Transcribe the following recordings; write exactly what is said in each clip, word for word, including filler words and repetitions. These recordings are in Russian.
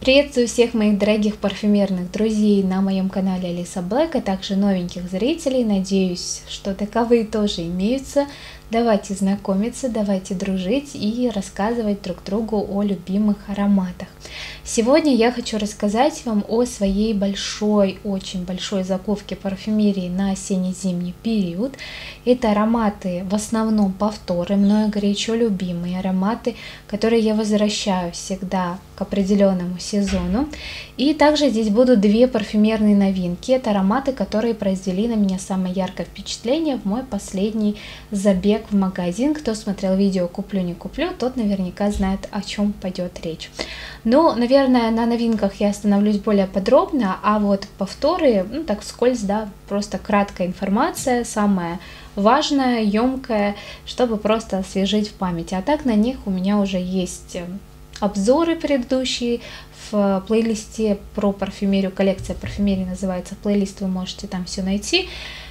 Приветствую всех моих дорогих парфюмерных друзей на моем канале Алиса Блэк, а также новеньких зрителей. Надеюсь, что таковые тоже имеются. Давайте знакомиться, давайте дружить и рассказывать друг другу о любимых ароматах. Сегодня я хочу рассказать вам о своей большой, очень большой закупке парфюмерии на осенне-зимний период. Это ароматы в основном повторы, мною горячо любимые ароматы, которые я возвращаю всегда к определенному сезону. И также здесь будут две парфюмерные новинки. Это ароматы, которые произвели на меня самое яркое впечатление в мой последний забег в магазин. Кто смотрел видео «Куплю, не куплю», тот наверняка знает, о чем пойдет речь. Но, наверное, на новинках я остановлюсь более подробно, а вот повторы, ну так вскользь, да, просто краткая информация, самая важная, емкая, чтобы просто освежить в памяти. А так на них у меня уже есть обзоры предыдущие в плейлисте про парфюмерию. Коллекция парфюмерии называется плейлист, вы можете там все найти.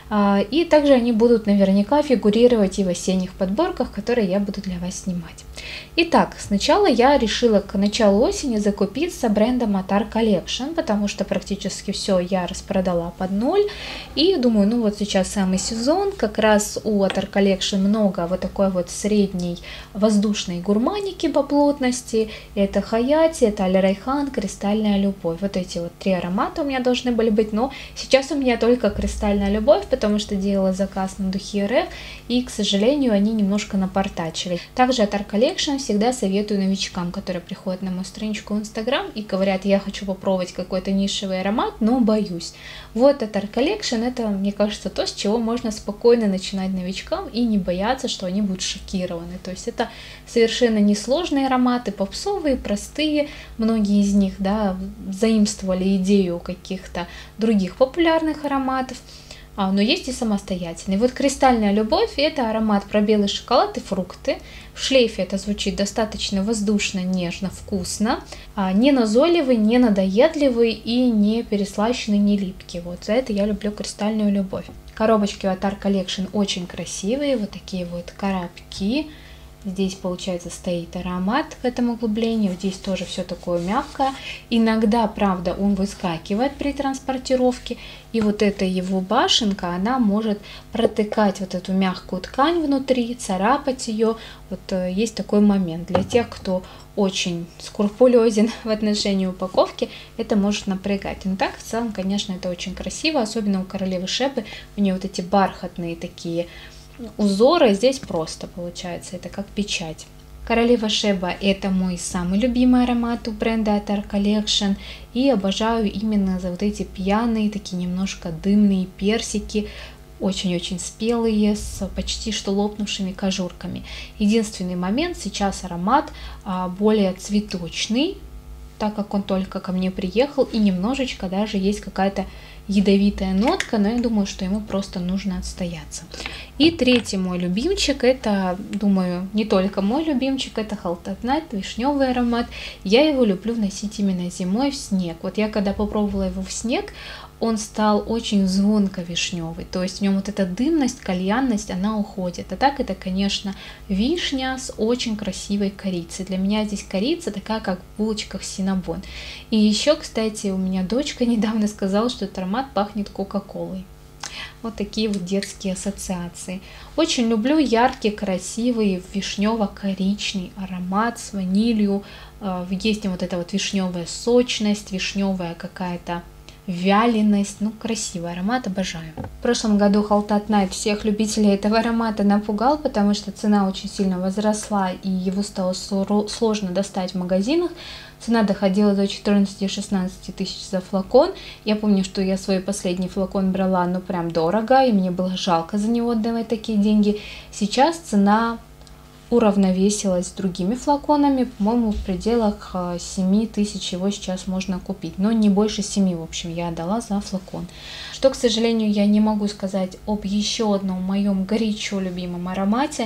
И также они будут наверняка фигурировать и в осенних подборках, которые я буду для вас снимать. Итак, сначала я решила к началу осени закупиться брендом Attar Collection, потому что практически все я распродала под ноль. И думаю, ну вот сейчас самый сезон, как раз у Attar Collection много вот такой вот средней воздушной гурманики по плотности. Это Хаяти, это Аль Райхан, Кристальная любовь. Вот эти вот три аромата у меня должны были быть, но сейчас у меня только Кристальная любовь, потому что делала заказ на духи эр эф, и, к сожалению, они немножко напортачили. Также Attar Collection всегда советую новичкам, которые приходят на мою страничку в Instagram и говорят: я хочу попробовать какой-то нишевый аромат, но боюсь. Вот Attar Collection — это, мне кажется, то, с чего можно спокойно начинать новичкам и не бояться, что они будут шокированы. То есть это совершенно несложные ароматы, попсовые, простые. Многие из них, да, заимствовали идею каких-то других популярных ароматов. А, но есть и самостоятельный. Вот Кристальная любовь — это аромат про белый шоколад и фрукты. В шлейфе это звучит достаточно воздушно, нежно, вкусно. А, не назойливый, не надоедливый и не переслащенный, не липкий. Вот за это я люблю Кристальную любовь. Коробочки у Attar Collection очень красивые. Вот такие вот коробки. Здесь, получается, стоит аромат в этом углублении. Здесь тоже все такое мягкое. Иногда, правда, он выскакивает при транспортировке. И вот эта его башенка, она может протыкать вот эту мягкую ткань внутри, царапать ее. Вот есть такой момент. Для тех, кто очень скрупулезен в отношении упаковки, это может напрягать. Но так, в целом, конечно, это очень красиво. Особенно у королевы Шебы. У нее вот эти бархатные такие узоры, здесь просто получается, это как печать. Королева Шеба — это мой самый любимый аромат у бренда Attar Collection, и обожаю именно за вот эти пьяные, такие немножко дымные персики, очень-очень спелые, с почти что лопнувшими кожурками. Единственный момент: сейчас аромат более цветочный, так как он только ко мне приехал, и немножечко даже есть какая-то ядовитая нотка, но я думаю, что ему просто нужно отстояться. И третий мой любимчик, это, думаю, не только мой любимчик, это Hot at Night, вишневый аромат. Я его люблю носить именно зимой в снег. Вот я когда попробовала его в снег, он стал очень звонко вишневый, то есть в нем вот эта дымность, кальянность, она уходит. А так это, конечно, вишня с очень красивой корицей. Для меня здесь корица такая, как в булочках синнабон. И еще, кстати, у меня дочка недавно сказала, что этот аромат пахнет кока-колой. Вот такие вот детские ассоциации. Очень люблю яркий, красивый, вишнево-коричный аромат с ванилью. Есть вот эта вот вишневая сочность, вишневая какая-то вяленость, ну красивый аромат, обожаю. В прошлом году Hot at Night всех любителей этого аромата напугал, потому что цена очень сильно возросла и его стало сложно достать в магазинах. Цена доходила до четырнадцати-шестнадцати тысяч за флакон. Я помню, что я свой последний флакон брала, ну прям дорого, и мне было жалко за него отдавать такие деньги. Сейчас цена уравновесилась с другими флаконами, по-моему, в пределах семи тысяч его сейчас можно купить, но не больше семи, в общем, я отдала за флакон. Что, к сожалению, я не могу сказать об еще одном моем горячо любимом аромате.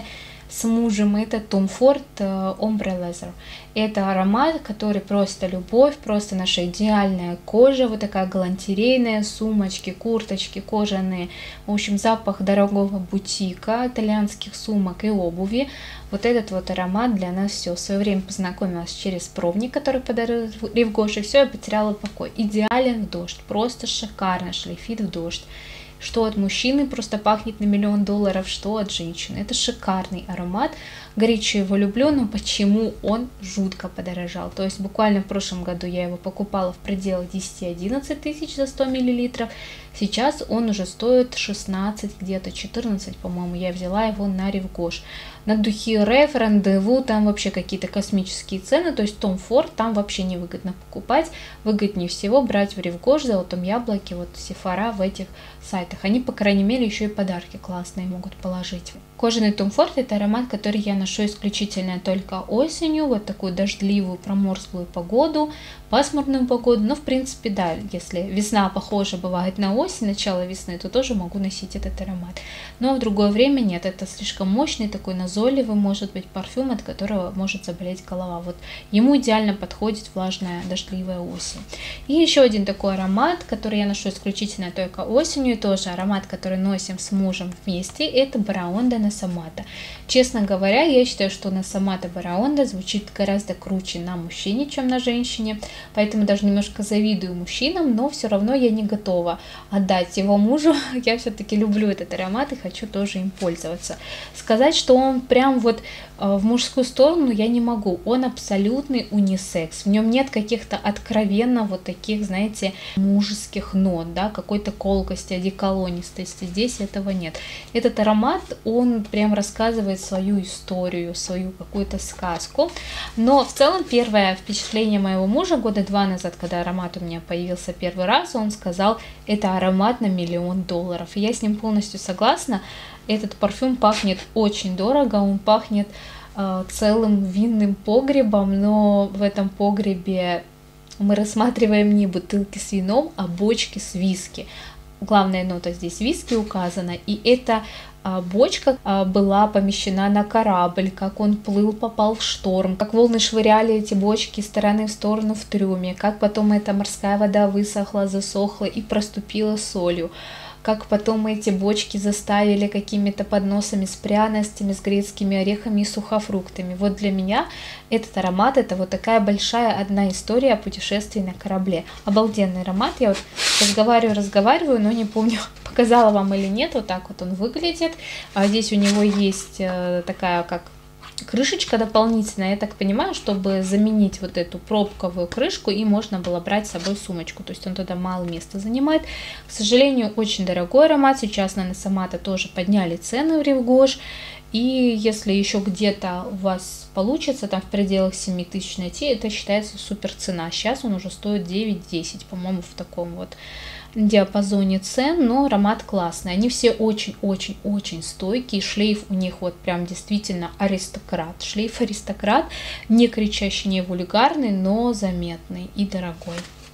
с мужем. Это Tom Ford Ombre Leather. Это аромат, который просто любовь, просто наша идеальная кожа, вот такая галантерейная, сумочки, курточки кожаные. В общем, запах дорогого бутика, итальянских сумок и обуви. Вот этот вот аромат для нас все. В свое время познакомилась через пробник, который подарил Рив Гош, и все, я потеряла покой. Идеален в дождь, просто шикарно шлейфит в дождь. Что от мужчины просто пахнет на миллион долларов, что от женщины. Это шикарный аромат. Горячо его люблю, но почему он жутко подорожал? То есть буквально в прошлом году я его покупала в пределах десять-одиннадцать тысяч за сто миллилитров. Сейчас он уже стоит шестнадцать, где-то четырнадцать, по-моему. Я взяла его на Рив Гош. На духи Реф, Рандеву, там вообще какие-то космические цены. То есть Tom Ford там вообще невыгодно покупать. Выгоднее всего брать в Рив Гош, Золотом Яблоке, вот Sephora в этих сайтах. Они, по крайней мере, еще и подарки классные могут положить. Кожаный Tom Ford — это аромат, который я ношу исключительно только осенью, вот такую дождливую, проморзглую погоду, пасмурную погоду. Но, в принципе, да, если весна похожа бывает на осень, начало весны, то тоже могу носить этот аромат. Но в другое время нет, это слишком мощный, такой назойливый, может быть, парфюм, от которого может заболеть голова. Вот ему идеально подходит влажная, дождливая осень. И еще один такой аромат, который я ношу исключительно только осенью, тоже аромат, который носим с мужем вместе, это Baraonda Nasamata. Честно говоря, я считаю, что Nasamata Baraonda звучит гораздо круче на мужчине, чем на женщине, поэтому даже немножко завидую мужчинам, но все равно я не готова отдать его мужу. Я все-таки люблю этот аромат и хочу тоже им пользоваться. Сказать, что он прям вот в мужскую сторону, я не могу. Он абсолютный унисекс. В нем нет каких-то откровенно вот таких, знаете, мужских нот, да, какой-то колкости, одеколонистости. Здесь этого нет. Этот аромат, он прям рассказывает свою историю, свою какую-то сказку. Но в целом первое впечатление моего мужа года два назад, когда аромат у меня появился первый раз, он сказал, это аромат на миллион долларов. И я с ним полностью согласна. Этот парфюм пахнет очень дорого, он пахнет э, целым винным погребом, но в этом погребе мы рассматриваем не бутылки с вином, а бочки с виски. Главная нота здесь виски указана, и эта а, бочка а, была помещена на корабль, как он плыл, попал в шторм, как волны швыряли эти бочки из стороны в сторону в трюме, как потом эта морская вода высохла, засохла и проступила солью, как потом эти бочки заставили какими-то подносами с пряностями, с грецкими орехами и сухофруктами. Вот для меня этот аромат — это вот такая большая одна история о путешествии на корабле. Обалденный аромат. Я вот разговариваю, разговариваю, но не помню, показала вам или нет. Вот так вот он выглядит. А здесь у него есть такая как крышечка дополнительная, я так понимаю, чтобы заменить вот эту пробковую крышку, и можно было брать с собой сумочку, то есть он туда мало места занимает. К сожалению, очень дорогой аромат, сейчас на Nasamata тоже подняли цены в Рив Гош, и если еще где-то у вас получится там в пределах семи тысяч найти, это считается супер цена. Сейчас он уже стоит девять-десять, по-моему, в таком вот диапазоне цен, но аромат классный. Они все очень-очень-очень стойкие. Шлейф у них вот прям действительно аристократ. Шлейф аристократ, не кричащий, не вульгарный, но заметный и дорогой.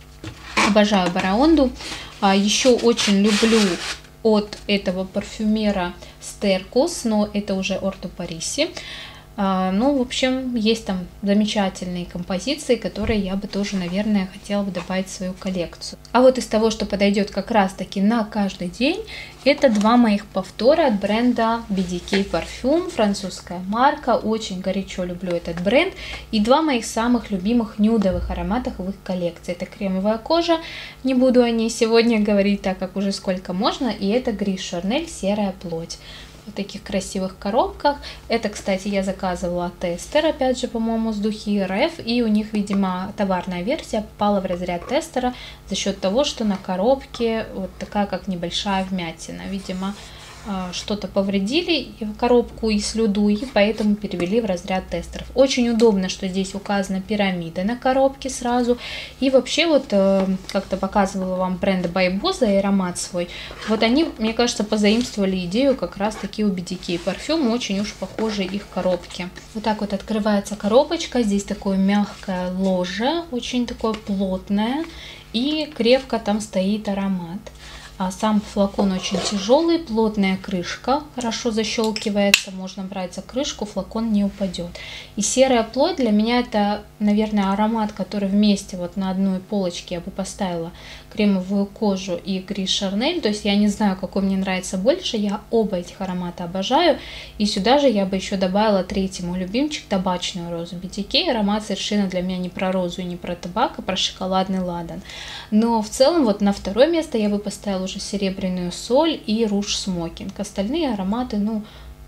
Обожаю Бараонду. А еще очень люблю от этого парфюмера Стеркус, но это уже Орто Париси. А, ну, в общем, есть там замечательные композиции, которые я бы тоже, наверное, хотела бы добавить в свою коллекцию. А вот из того, что подойдет как раз-таки на каждый день, это два моих повтора от бренда би ди кей Parfum, французская марка. Очень горячо люблю этот бренд. И два моих самых любимых нюдовых ароматах в их коллекции. Это кремовая кожа, не буду о ней сегодня говорить, так как уже сколько можно. И это Грис Шарнель серая плоть. В таких красивых коробках. Это, кстати, я заказывала тестер, опять же, по-моему, с духи Реф, и у них, видимо, товарная версия попала в разряд тестера за счет того, что на коробке вот такая как небольшая вмятина. Видимо, что-то повредили в коробку и слюду, и поэтому перевели в разряд тестеров. Очень удобно, что здесь указана пирамида на коробке сразу. И вообще вот как-то показывала вам бренд Байбоза и аромат свой. Вот они, мне кажется, позаимствовали идею как раз таки у би ди кей Parfum. Очень уж похожи их коробки. Вот так вот открывается коробочка. Здесь такое мягкое ложе, очень такое плотное. И крепко там стоит аромат. А сам флакон очень тяжелый, плотная крышка, хорошо защелкивается, можно брать за крышку, флакон не упадет. И серая плоть для меня это, наверное, аромат, который вместе вот на одной полочке я бы поставила кремовую кожу и Гриш Шарнель. То есть я не знаю, какой мне нравится больше, я оба этих аромата обожаю. И сюда же я бы еще добавила третий мой любимчик, табачную розу би ти кей. Аромат совершенно для меня не про розу и не про табак, а про шоколадный ладан. Но в целом вот на второе место я бы поставила уже серебряную соль и руж смокинг. Остальные ароматы, ну,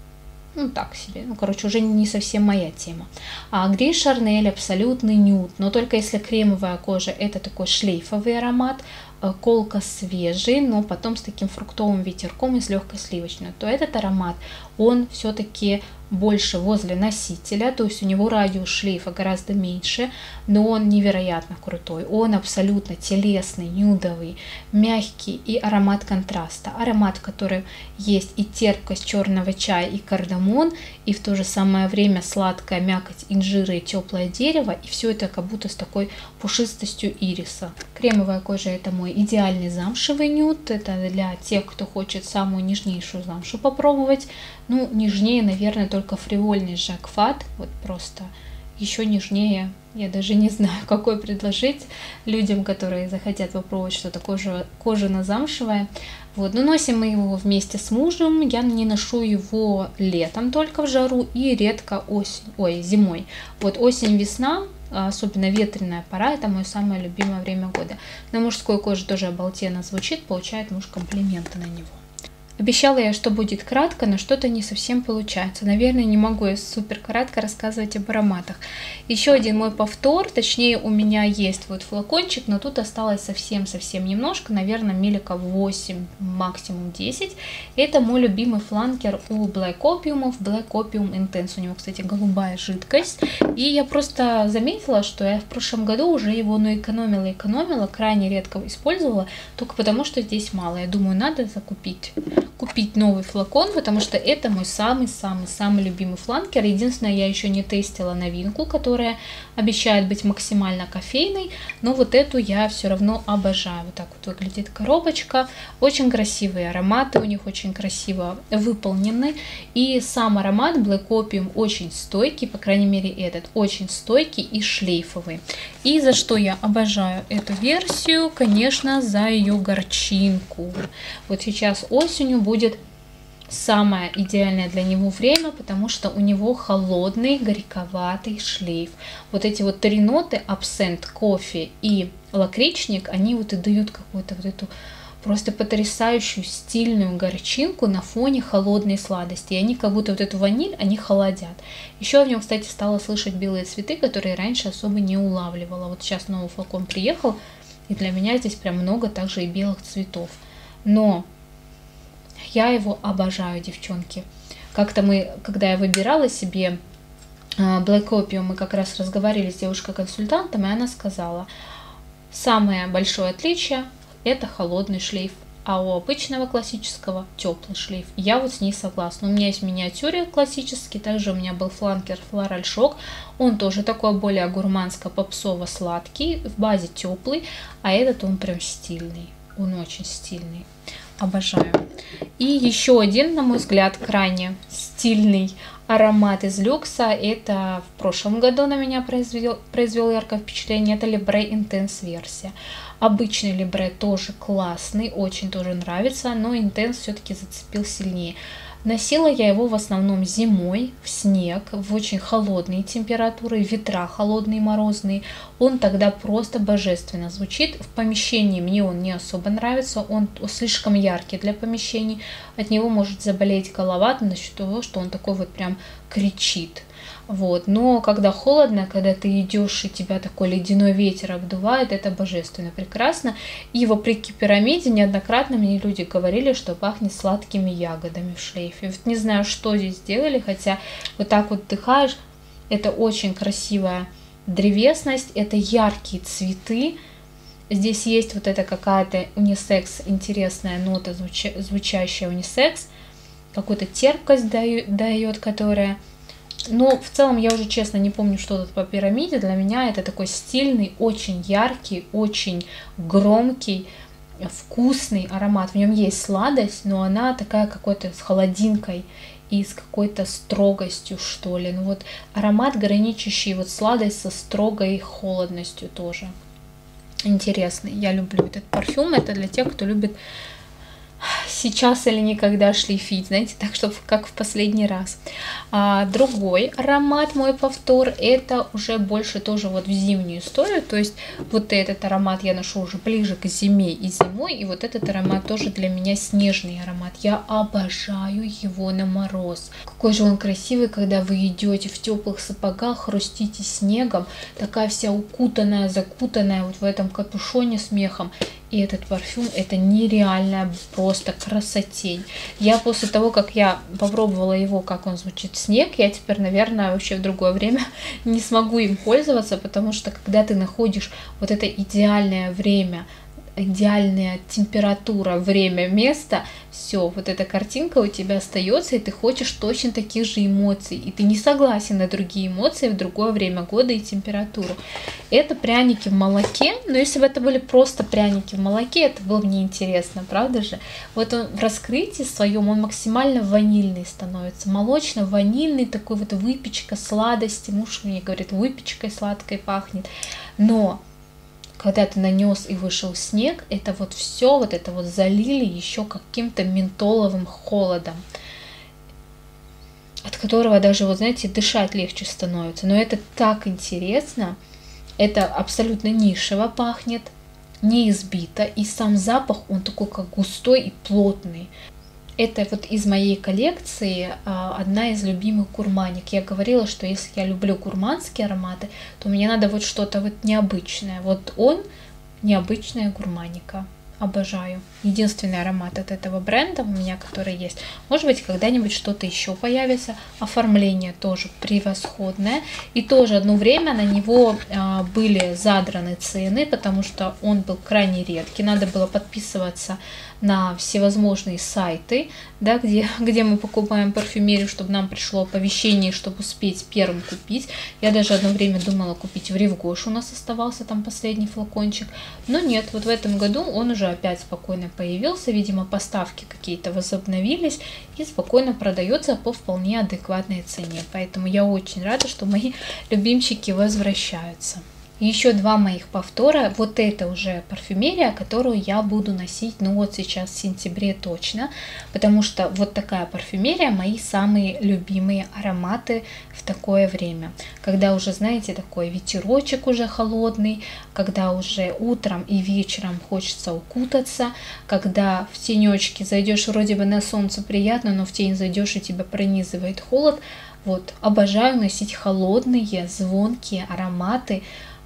ну так себе, ну короче, уже не совсем моя тема. А Гриш Шарнель абсолютный нюд, но только если кремовая кожа, это такой шлейфовый аромат, колка свежий, но потом с таким фруктовым ветерком и с легкой сливочной, то этот аромат, он все-таки больше возле носителя, то есть у него радиус шлейфа гораздо меньше, но он невероятно крутой, он абсолютно телесный, нюдовый, мягкий и аромат контраста, аромат, в котором есть и терпкость черного чая и кардамон, и в то же самое время сладкая мякоть инжира и теплое дерево, и все это как будто с такой пушистостью ириса. Кремовая кожа — это мой идеальный замшевый нюд, это для тех, кто хочет самую нежнейшую замшу попробовать. Ну, нежнее, наверное, только фривольный Жак Фат, вот просто еще нежнее, я даже не знаю, какой предложить людям, которые захотят попробовать что-то кожано-замшевое. Вот, но носим мы его вместе с мужем, я не ношу его летом только в жару и редко осень, ой, зимой. Вот осень-весна, особенно ветреная пора, это мое самое любимое время года. На мужской коже тоже обалденно звучит, получает муж комплименты на него. Обещала я, что будет кратко, но что-то не совсем получается. Наверное, не могу я супер кратко рассказывать об ароматах. Еще один мой повтор, точнее у меня есть вот флакончик, но тут осталось совсем-совсем немножко, наверное, миллилитров восемь, максимум десять. Это мой любимый фланкер у Black Opium, Black Opium Intense. У него, кстати, голубая жидкость. И я просто заметила, что я в прошлом году уже его ну, экономила, экономила, крайне редко использовала, только потому что здесь мало. Я думаю, надо закупить. купить новый флакон, потому что это мой самый-самый-самый любимый фланкер. Единственное, я еще не тестила новинку, которая обещает быть максимально кофейной, но вот эту я все равно обожаю. Вот так вот выглядит коробочка. Очень красивые ароматы, у них очень красиво выполнены. И сам аромат Black Opium очень стойкий, по крайней мере этот, очень стойкий и шлейфовый. И за что я обожаю эту версию? Конечно, за ее горчинку. Вот сейчас осенью будет самое идеальное для него время, потому что у него холодный, горьковатый шлейф. Вот эти вот три ноты, абсент, кофе и лакричник, они вот и дают какую-то вот эту просто потрясающую стильную горчинку на фоне холодной сладости. И они как будто вот эту ваниль, они холодят. Еще в нем, кстати, стала слышать белые цветы, которые раньше особо не улавливала. Вот сейчас новый флакон приехал, и для меня здесь прям много также и белых цветов. Но я его обожаю, девчонки. Как-то мы, когда я выбирала себе Black Opium, мы как раз разговаривали с девушкой-консультантом, и она сказала, самое большое отличие — это холодный шлейф, а у обычного классического теплый шлейф. Я вот с ней согласна. У меня есть в миниатюре классический, также у меня был фланкер Floral Shock, он тоже такой более гурманско-попсово-сладкий, в базе теплый, а этот он прям стильный, он очень стильный. Обожаю. И еще один, на мой взгляд, крайне стильный аромат из люкса. Это в прошлом году на меня произвел, произвел яркое впечатление. Это Libre Intense версия. Обычный Libre тоже классный, очень тоже нравится, но Intense все-таки зацепил сильнее. Носила я его в основном зимой, в снег, в очень холодные температуры, ветра холодные, морозные. Он тогда просто божественно звучит. В помещении мне он не особо нравится, он слишком яркий для помещений. От него может заболеть голова насчет того, что он такой вот прям кричит. Вот. Но когда холодно, когда ты идешь и тебя такой ледяной ветер обдувает, это божественно прекрасно. И вопреки пирамиде неоднократно мне люди говорили, что пахнет сладкими ягодами в шлейфе. Вот не знаю, что здесь сделали, хотя вот так вот вдыхаешь, это очень красивая древесность, это яркие цветы. Здесь есть вот эта какая-то унисекс, интересная нота, звуча, звучащая унисекс, какую-то терпкость дает, дает, которая... Но в целом я уже честно не помню, что тут по пирамиде. Для меня это такой стильный, очень яркий, очень громкий, вкусный аромат. В нем есть сладость, но она такая какой-то с холодинкой и с какой-то строгостью, что ли. Ну вот аромат, граничащий вот сладость со строгой холодностью тоже. Интересный. Я люблю этот парфюм. Это для тех, кто любит сейчас или никогда шлейфить, знаете, так, чтобы как в последний раз. А другой аромат, мой повтор, это уже больше тоже вот в зимнюю историю, то есть вот этот аромат я ношу уже ближе к зиме и зимой, и вот этот аромат тоже для меня снежный аромат. Я обожаю его на мороз. Какой же он красивый, когда вы идете в теплых сапогах, хрустите снегом, такая вся укутанная, закутанная вот в этом капюшоне с мехом. И этот парфюм, это нереальная просто красотень. Я после того, как я попробовала его, как он звучит, снег, я теперь, наверное, вообще в другое время не смогу им пользоваться, потому что когда ты находишь вот это идеальное время, идеальная температура, время, место, все, вот эта картинка у тебя остается, и ты хочешь точно таких же эмоций, и ты не согласен на другие эмоции в другое время года и температуру. Это пряники в молоке, но если бы это были просто пряники в молоке, это было бы неинтересно, правда же? Вот он в раскрытии своем, он максимально ванильный становится, молочно-ванильный, такой вот выпечка, сладости, муж мне говорит, выпечкой сладкой пахнет, но когда ты нанес и вышел снег, это вот все, вот это вот залили еще каким-то ментоловым холодом, от которого даже, вот знаете, дышать легче становится. Но это так интересно, это абсолютно нишево пахнет, не избито, и сам запах, он такой как густой и плотный. Это вот из моей коллекции одна из любимых гурманик. Я говорила, что если я люблю гурманские ароматы, то мне надо вот что-то вот необычное. Вот он необычная гурманика. Обожаю. Единственный аромат от этого бренда у меня, который есть. Может быть, когда-нибудь что-то еще появится. Оформление тоже превосходное. И тоже одно время на него а, были задраны цены, потому что он был крайне редкий. Надо было подписываться на всевозможные сайты, да, где, где мы покупаем парфюмерию, чтобы нам пришло оповещение, чтобы успеть первым купить. Я даже одно время думала купить в Ревгош, у нас оставался там последний флакончик. Но нет, вот в этом году он уже опять спокойно появился, видимо, поставки какие-то возобновились и спокойно продается по вполне адекватной цене. Поэтому я очень рада, что мои любимчики возвращаются. Еще два моих повтора. Вот это уже парфюмерия, которую я буду носить, ну вот сейчас в сентябре точно, потому что вот такая парфюмерия мои самые любимые ароматы в такое время. Когда уже, знаете, такой ветерочек уже холодный, когда уже утром и вечером хочется укутаться, когда в тенечке зайдешь, вроде бы на солнце приятно, но в тень зайдешь и тебя пронизывает холод. Вот, обожаю носить холодные, звонкие ароматы,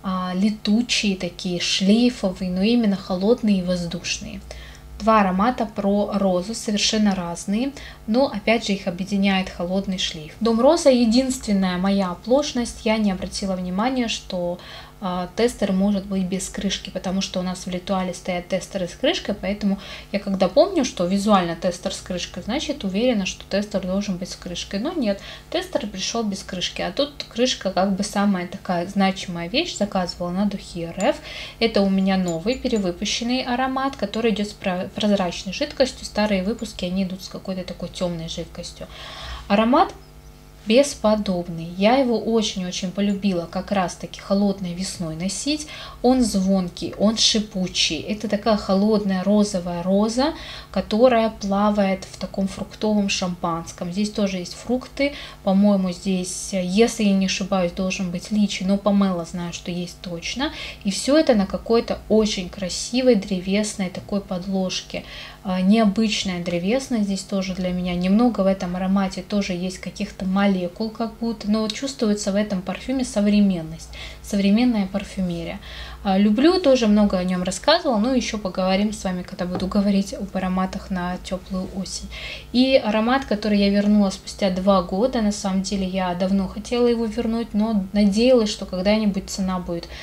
летучие такие, шлейфовые, но именно холодные и воздушные. Два аромата про розу, совершенно разные, но опять же их объединяет холодный шлейф. Дом Роза — единственная моя оплошность. Я не обратила внимания, что э, тестер может быть без крышки, потому что у нас в Литуале стоят тестеры с крышкой, поэтому я когда помню, что визуально тестер с крышкой, значит уверена, что тестер должен быть с крышкой. Но нет, тестер пришел без крышки, а тут крышка как бы самая такая значимая вещь. Заказывала на Духи эр эф. Это у меня новый перевыпущенный аромат, который идет с прозрачной жидкостью. Старые выпуски, они идут с какой-то такой темной жидкостью. Аромат бесподобный. Я его очень-очень полюбила как раз-таки холодной весной носить. Он звонкий, он шипучий. Это такая холодная розовая роза, которая плавает в таком фруктовом шампанском. Здесь тоже есть фрукты. По-моему, здесь, если я не ошибаюсь, должен быть личи, но помело знаю, что есть точно. И все это на какой-то очень красивой древесной такой подложке. Необычная древесная здесь тоже для меня. Немного в этом аромате тоже есть каких-то молекул как будто, но чувствуется в этом парфюме современность, современная парфюмерия. Люблю, тоже много о нем рассказывала, но еще поговорим с вами, когда буду говорить об ароматах на теплую осень. И аромат, который я вернула спустя два года, на самом деле я давно хотела его вернуть, но надеялась, что когда-нибудь цена будет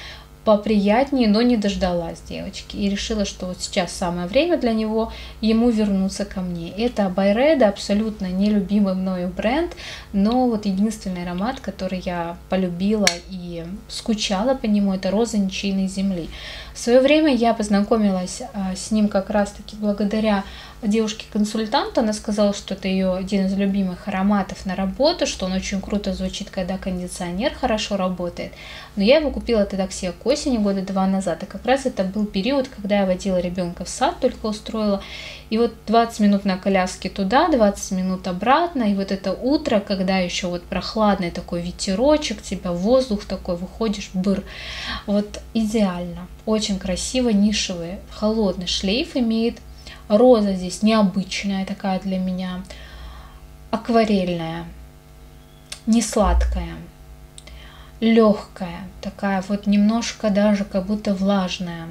поприятнее, но не дождалась девочки. И решила, что вот сейчас самое время для него, ему вернуться ко мне. Это Byredo, абсолютно нелюбимый мною бренд, но вот единственный аромат, который я полюбила и скучала по нему, это роза ничейной земли. В свое время я познакомилась а, с ним как раз-таки благодаря девушке-консультанту. Она сказала, что это ее один из любимых ароматов на работу, что он очень круто звучит, когда кондиционер хорошо работает. Но я его купила тогда к себе к осени, года два назад. И как раз это был период, когда я водила ребенка в сад, только устроила. И вот двадцать минут на коляске туда, двадцать минут обратно. И вот это утро, когда еще вот прохладный такой ветерочек, тебя воздух такой, выходишь, быр. Вот идеально. Очень красиво, нишевый, холодный шлейф имеет. Роза здесь необычная такая для меня, акварельная, не сладкая, легкая, такая вот немножко даже как будто влажная.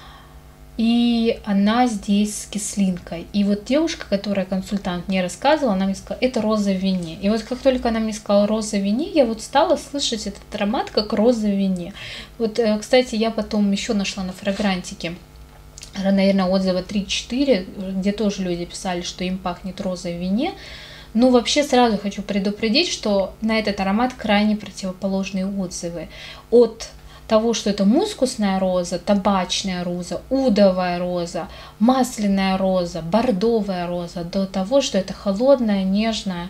И она здесь с кислинкой. И вот девушка, которая консультант мне рассказывала, она мне сказала, это роза в вине. И вот как только она мне сказала роза в вине, я вот стала слышать этот аромат как роза в вине. Вот, кстати, я потом еще нашла на фрагрантике, наверное, отзыва три-четыре, где тоже люди писали, что им пахнет розой в вине. Но вообще сразу хочу предупредить, что на этот аромат крайне противоположные отзывы. От того, что это мускусная роза, табачная роза, удовая роза, масляная роза, бордовая роза, до того, что это холодная, нежная,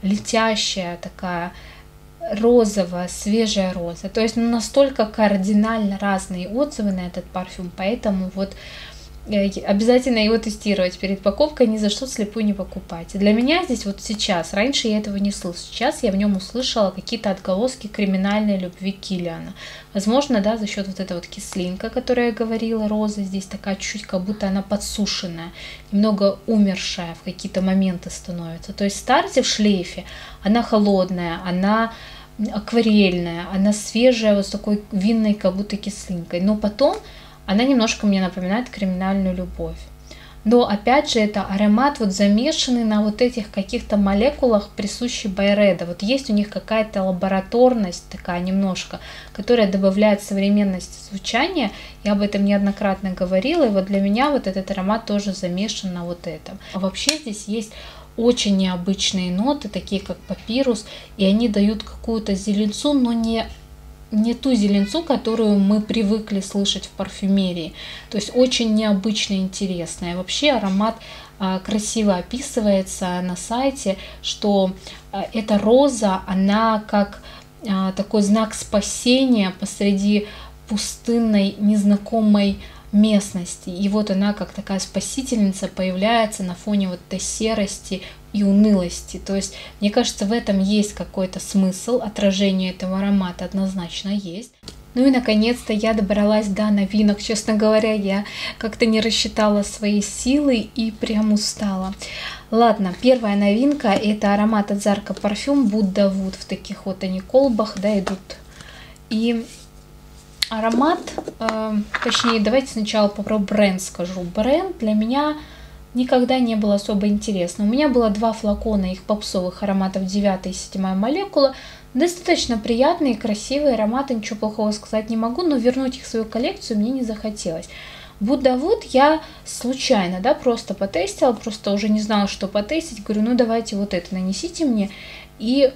летящая такая розовая, свежая роза. То есть ну, настолько кардинально разные отзывы на этот парфюм, поэтому вот обязательно его тестировать перед покупкой, ни за что слепую не покупайте. Для меня здесь вот сейчас, раньше я этого не слышала, сейчас я в нем услышала какие-то отголоски криминальной любви Киллиана. Возможно, да, за счет вот этой вот кислинка, о которой я говорила, роза здесь такая чуть-чуть, как будто она подсушенная, немного умершая в какие-то моменты становится. То есть в старте в шлейфе она холодная, она акварельная, она свежая, вот с такой винной как будто кислинкой, но потом она немножко мне напоминает криминальную любовь. Но опять же это аромат вот замешанный на вот этих каких-то молекулах, присущий Byredo. Вот есть у них какая-то лабораторность такая немножко, которая добавляет современность звучания. Я об этом неоднократно говорила, и вот для меня вот этот аромат тоже замешан на вот этом. А вообще здесь есть очень необычные ноты, такие как папирус, и они дают какую-то зеленцу, но не не ту зеленцу, которую мы привыкли слышать в парфюмерии. То есть очень необычно интересная. Вообще аромат а, красиво описывается на сайте, что а, эта роза, она как а, такой знак спасения посреди пустынной, незнакомой местности. И вот она как такая спасительница появляется на фоне вот этой серости и унылости. То есть, мне кажется, в этом есть какой-то смысл, отражение этого аромата однозначно есть. Ну и наконец-то я добралась до новинок. Честно говоря, я как-то не рассчитала свои силы и прям устала. Ладно, первая новинка — это аромат от Zarka Parfum Buddha Wood. В таких вот они колбах, да, идут. И аромат, э, точнее, давайте сначала попробую бренд скажу. Бренд для меня никогда не был особо интересно. У меня было два флакона их попсовых ароматов, девятая и седьмая молекула. Достаточно приятные, красивые ароматы, ничего плохого сказать не могу, но вернуть их в свою коллекцию мне не захотелось. Buddha Wood я случайно, да, просто потестила, просто уже не знала, что потестить. Говорю, ну давайте вот это нанесите мне. И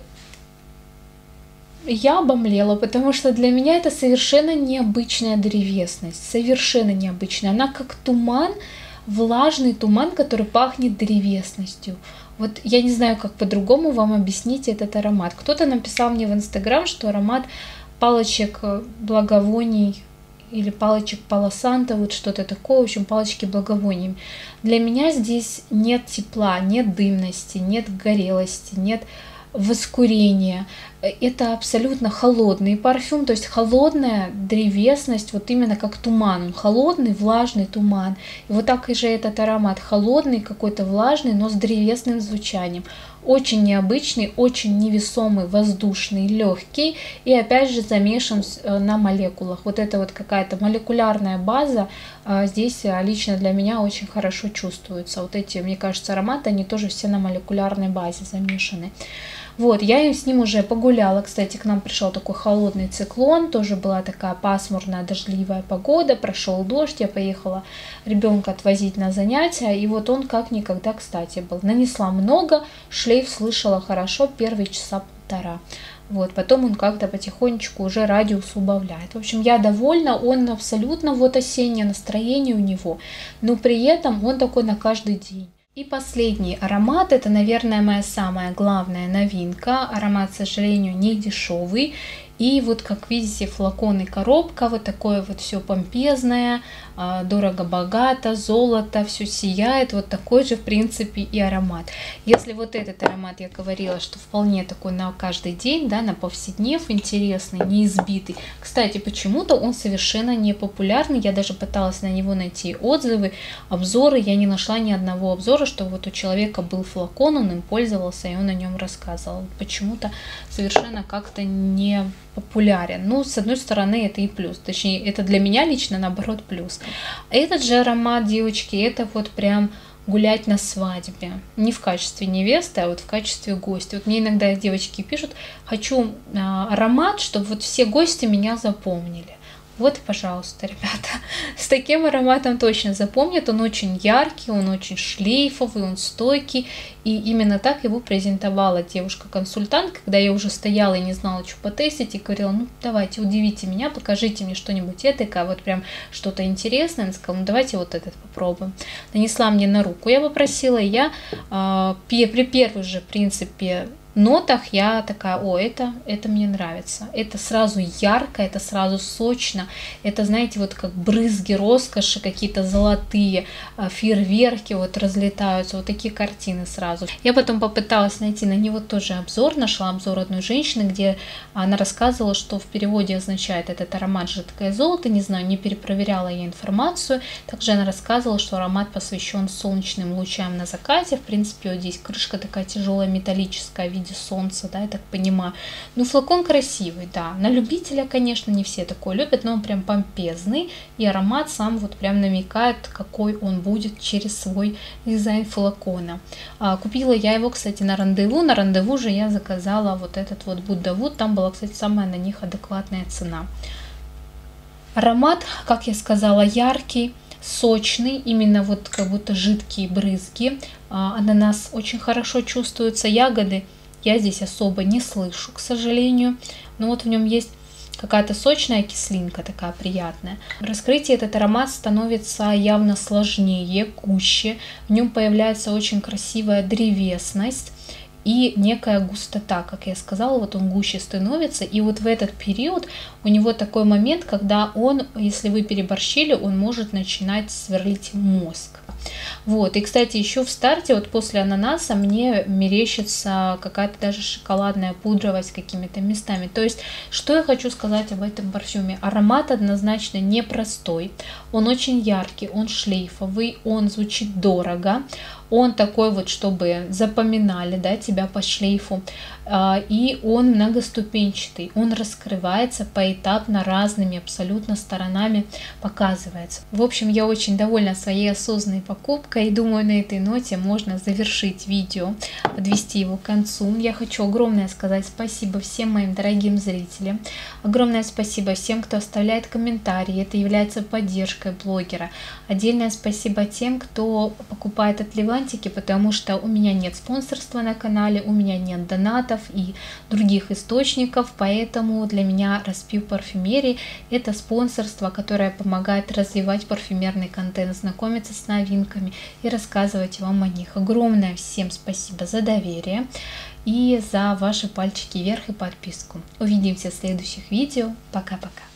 я обомлела, потому что для меня это совершенно необычная древесность, совершенно необычная. Она как туман, влажный туман, который пахнет древесностью. Вот я не знаю, как по-другому вам объяснить этот аромат. Кто-то написал мне в Инстаграм, что аромат палочек благовоний или палочек палосанта, вот что-то такое, в общем, палочки благовоний. Для меня здесь нет тепла, нет дымности, нет горелости, нет воскурения. Это абсолютно холодный парфюм, то есть холодная древесность, вот именно как туман, он холодный, влажный туман. И вот так и же этот аромат, холодный, какой-то влажный, но с древесным звучанием. Очень необычный, очень невесомый, воздушный, легкий и опять же замешан на молекулах. Вот это вот какая-то молекулярная база здесь лично для меня очень хорошо чувствуется. Вот эти, мне кажется, ароматы, они тоже все на молекулярной базе замешаны. Вот, я с ним уже погуляла. Кстати, к нам пришел такой холодный циклон, тоже была такая пасмурная, дождливая погода, прошел дождь, я поехала ребенка отвозить на занятия, и вот он как никогда кстати был. Нанесла много, шлейф слышала хорошо первые часа полтора. Вот, потом он как-то потихонечку уже радиус убавляет. В общем, я довольна, он абсолютно вот осеннее настроение у него, но при этом он такой на каждый день. И последний аромат, это, наверное, моя самая главная новинка. Аромат, к сожалению, не дешевый. И вот, как видите, флакон и коробка, вот такое вот все помпезное, дорого-богато, золото, все сияет. Вот такой же, в принципе, и аромат. Если вот этот аромат, я говорила, что вполне такой на каждый день, да, на повседнев, интересный, не избитый. Кстати, почему-то он совершенно не популярный. Я даже пыталась на него найти отзывы, обзоры. Я не нашла ни одного обзора, что вот у человека был флакон, он им пользовался, и он о нем рассказывал. Почему-то совершенно как-то не популярен. Ну, с одной стороны, это и плюс. Точнее, это для меня лично, наоборот, плюс. Этот же аромат, девочки, это вот прям гулять на свадьбе. Не в качестве невесты, а вот в качестве гостя. Вот мне иногда девочки пишут: хочу а, аромат, чтобы вот все гости меня запомнили. Вот, пожалуйста, ребята, с таким ароматом точно запомнят. Он очень яркий, он очень шлейфовый, он стойкий. И именно так его презентовала девушка-консультант, когда я уже стояла и не знала, что потестить, и говорила: ну, давайте, удивите меня, покажите мне что-нибудь этакое, вот прям что-то интересное. Она сказала: ну, давайте вот этот попробуем. Нанесла мне на руку, я попросила, и я э, при первой же, в принципе, нотах я такая: о, это, это мне нравится. Это сразу ярко, это сразу сочно. Это, знаете, вот как брызги роскоши, какие-то золотые фейерверки вот разлетаются, вот такие картины сразу. Я потом попыталась найти на него тоже обзор, нашла обзор одной женщины, где она рассказывала, что в переводе означает этот аромат жидкое золото. Не знаю, не перепроверяла я информацию. Также она рассказывала, что аромат посвящен солнечным лучам на закате. В принципе, вот здесь крышка такая тяжелая, металлическая, в виде солнца, да, я так понимаю. Ну, флакон красивый, да. На любителя, конечно, не все такое любят, но он прям помпезный. И аромат сам вот прям намекает, какой он будет через свой дизайн флакона. А, купила я его, кстати, на рандеву. На рандеву же я заказала вот этот вот Будда Вуд. Там была, кстати, самая на них адекватная цена. Аромат, как я сказала, яркий, сочный, именно вот как будто жидкие брызги. А, ананас очень хорошо чувствуются, ягоды я здесь особо не слышу, к сожалению. Но вот в нем есть какая-то сочная кислинка, такая приятная. В раскрытии этот аромат становится явно сложнее, гуще. В нем появляется очень красивая древесность и некая густота, как я сказала, вот он гуще становится. И вот в этот период у него такой момент, когда он, если вы переборщили, он может начинать сверлить мозг. Вот, и, кстати, еще в старте, вот после ананаса, мне мерещится какая-то даже шоколадная пудровость какими-то местами. То есть, что я хочу сказать об этом парфюме? Аромат однозначно непростой, он очень яркий, он шлейфовый, он звучит дорого, он такой вот, чтобы запоминали, да, тебя по шлейфу, и он многоступенчатый, он раскрывается поэтапно разными абсолютно сторонами, показывается. В общем, я очень довольна своей осознанной покупкой, и думаю, на этой ноте можно завершить видео, подвести его к концу. Я хочу огромное сказать спасибо всем моим дорогим зрителям, огромное спасибо всем, кто оставляет комментарии, это является поддержкой блогера. Отдельное спасибо тем, кто покупает от Левантики, потому что у меня нет спонсорства на канале, у меня нет донатов и других источников, поэтому для меня Распив парфюмерии это спонсорство, которое помогает развивать парфюмерный контент, знакомиться с новинками и рассказывать вам о них. Огромное всем спасибо за доверие и за ваши пальчики вверх и подписку. Увидимся в следующих видео. Пока-пока.